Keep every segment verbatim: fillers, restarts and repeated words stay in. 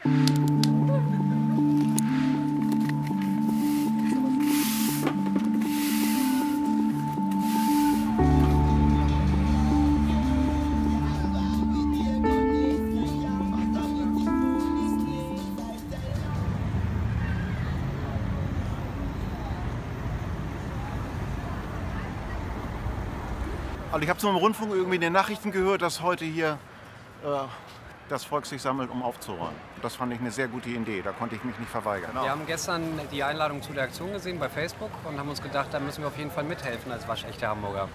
Also ich habe so im Rundfunk irgendwie in den Nachrichten gehört, dass heute hier äh, das Volk sich sammelt, um aufzuräumen. Das fand ich eine sehr gute Idee, da konnte ich mich nicht verweigern. Wir haben gestern die Einladung zu der Aktion gesehen bei Facebook und haben uns gedacht, da müssen wir auf jeden Fall mithelfen als waschechte Hamburger.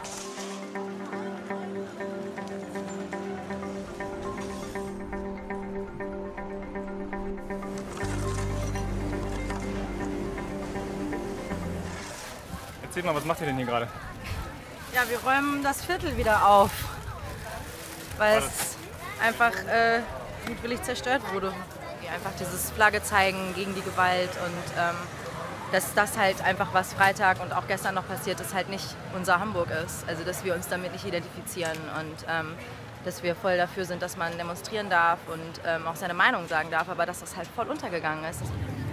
Erzähl mal, was macht ihr denn hier gerade? Ja, wir räumen das Viertel wieder auf, weil es einfach äh, mutwillig zerstört wurde. Wir einfach dieses Flagge zeigen gegen die Gewalt und ähm, dass das halt einfach, was Freitag und auch gestern noch passiert ist, halt nicht unser Hamburg ist. Also dass wir uns damit nicht identifizieren und ähm, dass wir voll dafür sind, dass man demonstrieren darf und ähm, auch seine Meinung sagen darf, aber dass das halt voll untergegangen ist.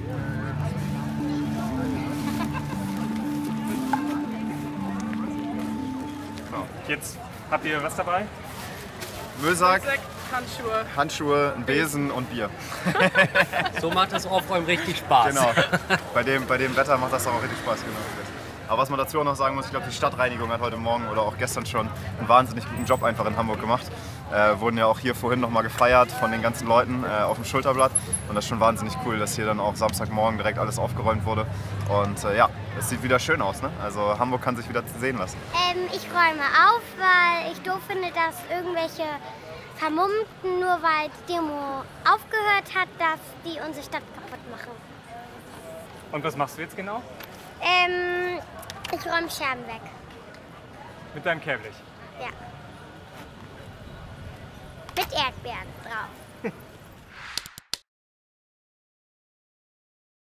Jetzt habt ihr was dabei? Müllsack, Handschuhe. Handschuhe, ein Besen und Bier. So macht das Aufräumen richtig Spaß. Genau. Bei dem, bei dem Wetter macht das auch richtig Spaß. Genau. Aber was man dazu auch noch sagen muss, ich glaube, die Stadtreinigung hat heute Morgen oder auch gestern schon einen wahnsinnig guten Job einfach in Hamburg gemacht. Äh, wurden ja auch hier vorhin noch mal gefeiert von den ganzen Leuten äh, auf dem Schulterblatt. Und das ist schon wahnsinnig cool, dass hier dann auch Samstagmorgen direkt alles aufgeräumt wurde. Und äh, ja, es sieht wieder schön aus, ne? Also Hamburg kann sich wieder sehen lassen. Ähm, ich räume auf, weil ich doof finde, dass irgendwelche Vermummten, nur weil die Demo aufgehört hat, dass die unsere Stadt kaputt machen. Und was machst du jetzt genau? Ähm, ich räume Scherben weg. Mit deinem Kehrblech? Ja. Mit Erdbeeren drauf.